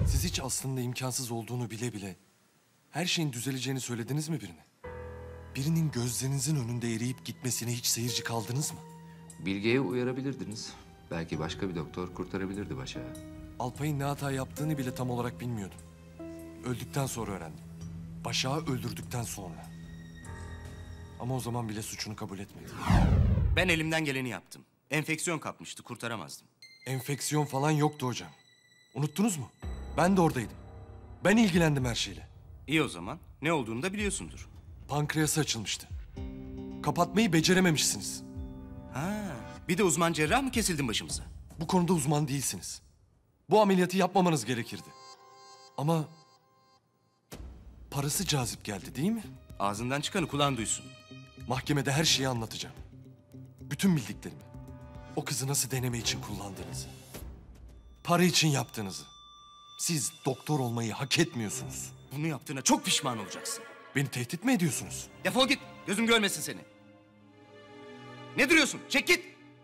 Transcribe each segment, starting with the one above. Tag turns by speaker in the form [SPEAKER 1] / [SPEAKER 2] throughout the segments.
[SPEAKER 1] Siz hiç aslında imkansız olduğunu bile bile her şeyin düzeleceğini söylediniz mi birine? Birinin gözlerinizin önünde eriyip gitmesine hiç seyirci kaldınız mı?
[SPEAKER 2] Bilge'yi uyarabilirdiniz. Belki başka bir doktor kurtarabilirdi Başak'ı.
[SPEAKER 1] Alpay'ın ne hata yaptığını bile tam olarak bilmiyordum. Öldükten sonra öğrendim. Başak'ı öldürdükten sonra. Ama o zaman bile suçunu kabul etmedi.
[SPEAKER 3] Ben elimden geleni yaptım. Enfeksiyon kapmıştı, kurtaramazdım.
[SPEAKER 1] Enfeksiyon falan yoktu hocam. Unuttunuz mu? Ben de oradaydım. Ben ilgilendim her şeyle.
[SPEAKER 3] İyi o zaman. Ne olduğunu da biliyorsundur.
[SPEAKER 1] Pankreası açılmıştı. Kapatmayı becerememişsiniz.
[SPEAKER 3] Ha, bir de uzman cerrah mı kesildin başımıza?
[SPEAKER 1] Bu konuda uzman değilsiniz. Bu ameliyatı yapmamanız gerekirdi. Ama parası cazip geldi değil mi?
[SPEAKER 3] Ağzından çıkanı kulağın duysun.
[SPEAKER 1] Mahkemede her şeyi anlatacağım. Bütün bildiklerimi. O kızı nasıl deneme için kullandığınızı. Para için yaptığınızı. Siz doktor olmayı hak etmiyorsunuz.
[SPEAKER 3] Bunu yaptığına çok pişman olacaksın.
[SPEAKER 1] Beni tehdit mi ediyorsunuz?
[SPEAKER 3] Defol git, gözüm görmesin seni. Ne duruyorsun? Çek git.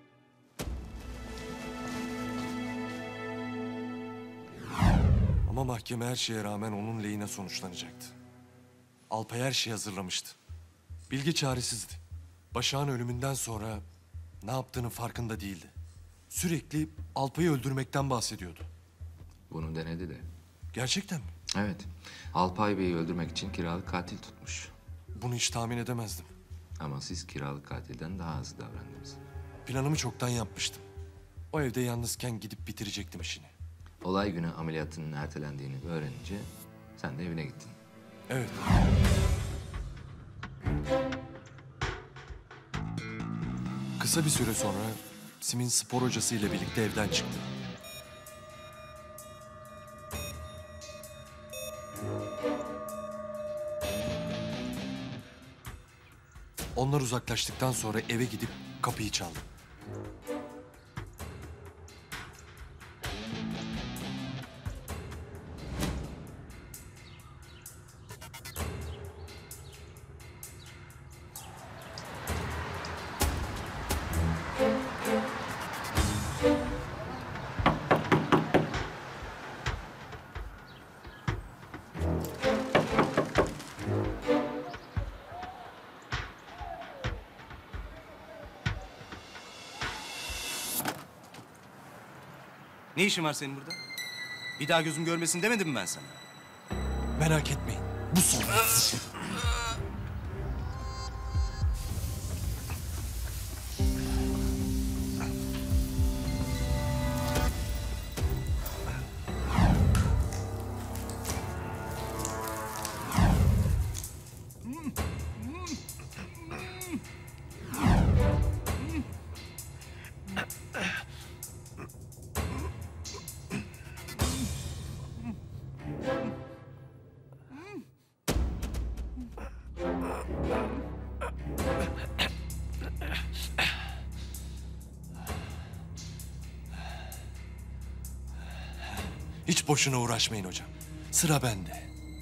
[SPEAKER 1] Ama mahkeme her şeye rağmen onun lehine sonuçlanacaktı. Alpay her şeyi hazırlamıştı. Bilge çaresizdi. Başak'ın ölümünden sonra ne yaptığının farkında değildi. Sürekli Alpay'ı öldürmekten bahsediyordu.
[SPEAKER 2] Bunu denedi de.
[SPEAKER 1] Gerçekten mi?
[SPEAKER 2] Evet. Alpay Bey'i öldürmek için kiralık katil tutmuş.
[SPEAKER 1] Bunu hiç tahmin edemezdim.
[SPEAKER 2] Ama siz kiralık katilden daha hızlı davrandınız.
[SPEAKER 1] Planımı çoktan yapmıştım. O evde yalnızken gidip bitirecektim işini.
[SPEAKER 2] Olay günü ameliyatının ertelendiğini öğrenince sen de evine gittin.
[SPEAKER 1] Evet. Kısa bir süre sonra Sim'in spor hocası ile birlikte evden çıktı. Onlar uzaklaştıktan sonra eve gidip kapıyı çaldı.
[SPEAKER 3] Ne işin var senin burada? Bir daha gözüm görmesin demedim mi ben sana?
[SPEAKER 1] Merak etmeyin. Bu son. Hiç boşuna uğraşmayın hocam. Sıra bende.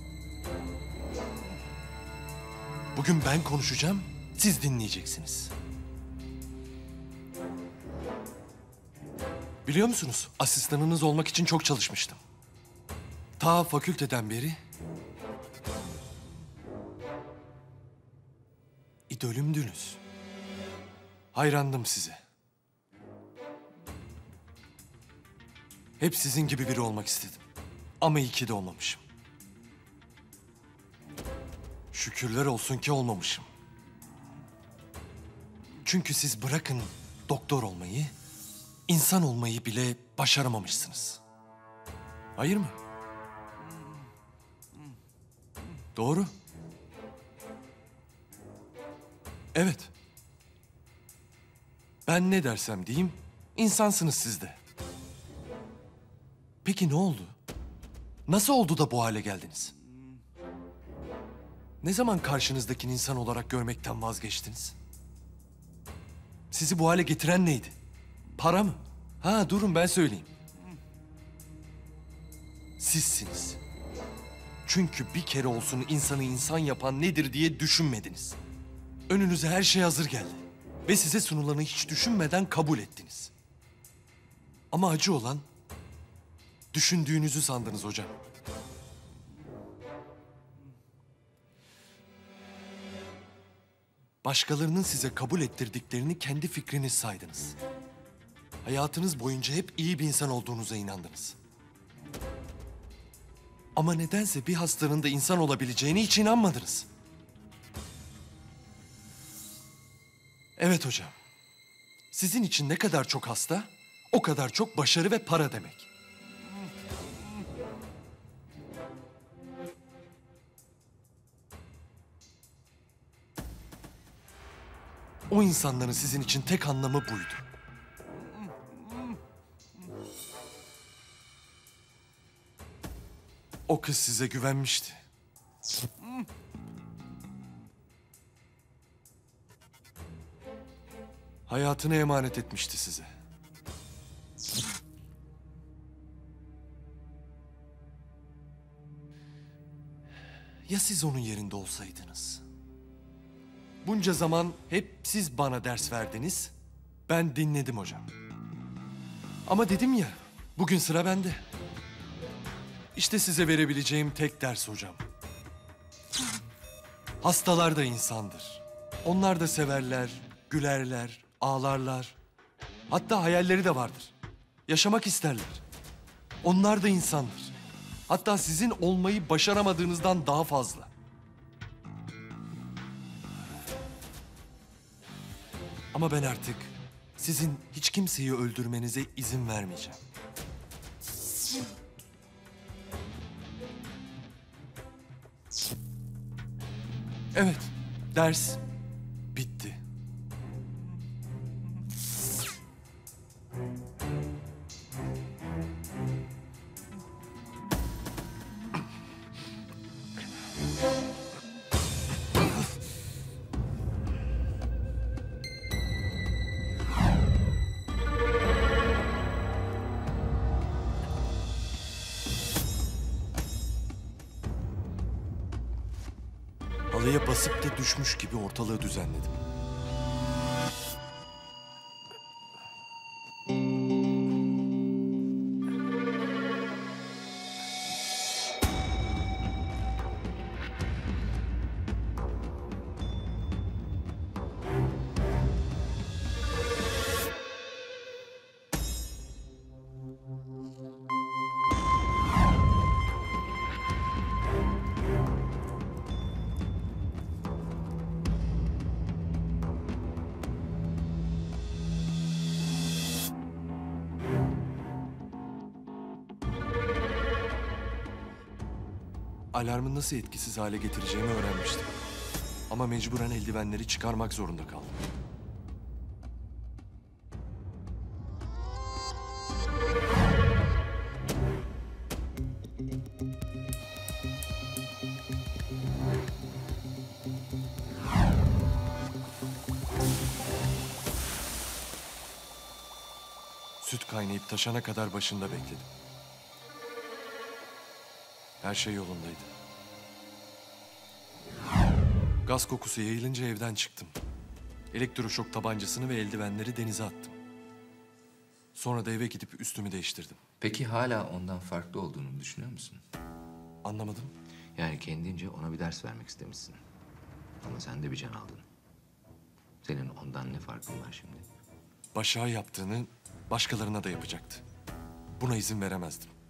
[SPEAKER 1] Bugün ben konuşacağım, siz dinleyeceksiniz. Biliyor musunuz, asistanınız olmak için çok çalışmıştım. Ta fakülteden beri idolümdünüz. Hayrandım size. Hep sizin gibi biri olmak istedim. Ama iyi ki de olmamışım. Şükürler olsun ki olmamışım. Çünkü siz bırakın doktor olmayı, insan olmayı bile başaramamışsınız. Hayır mı? Doğru. Evet. Ben ne dersem diyeyim, insansınız siz de. Peki ne oldu? Nasıl oldu da bu hale geldiniz? Ne zaman karşınızdaki insan olarak görmekten vazgeçtiniz? Sizi bu hale getiren neydi? Para mı? Ha durun ben söyleyeyim. Sizsiniz. Çünkü bir kere olsun insanı insan yapan nedir diye düşünmediniz. Önünüze her şey hazır geldi. Ve size sunulanı hiç düşünmeden kabul ettiniz. Ama acı olan Düşündüğünüzü sandınız hocam. Başkalarının size kabul ettirdiklerini kendi fikriniz saydınız. Hayatınız boyunca hep iyi bir insan olduğunuza inandınız. Ama nedense bir hastanın da insan olabileceğine hiç inanmadınız. Evet hocam. Sizin için ne kadar çok hasta, o kadar çok başarı ve para demek. O insanların sizin için tek anlamı buydu. O kız size güvenmişti. Hayatını emanet etmişti size. Ya siz onun yerinde olsaydınız? Bunca zaman hep siz bana ders verdiniz. Ben dinledim hocam. Ama dedim ya, bugün sıra bende. İşte size verebileceğim tek ders hocam. Hastalar da insandır. Onlar da severler, gülerler, ağlarlar. Hatta hayalleri de vardır. Yaşamak isterler. Onlar da insandır. Hatta sizin olmayı başaramadığınızdan daha fazla. Ama ben artık sizin hiç kimseyi öldürmenize izin vermeyeceğim. Evet, ders bitti. Halıya basıp da düşmüş gibi ortalığı düzenledim. Alarmı nasıl etkisiz hale getireceğimi öğrenmiştim. Ama mecburen eldivenleri çıkarmak zorunda kaldım. Süt kaynayıp taşana kadar başında bekledim. Her şey yolundaydı. Gaz kokusu yayılınca evden çıktım. Elektroşok tabancasını ve eldivenleri denize attım. Sonra da eve gidip üstümü değiştirdim.
[SPEAKER 2] Peki hala ondan farklı olduğunu düşünüyor musun?
[SPEAKER 1] Anlamadım.
[SPEAKER 2] Yani kendince ona bir ders vermek istemişsin. Ama sen de bir can aldın. Senin ondan ne farkın var şimdi?
[SPEAKER 1] Başak'a yaptığını başkalarına da yapacaktı. Buna izin veremezdim.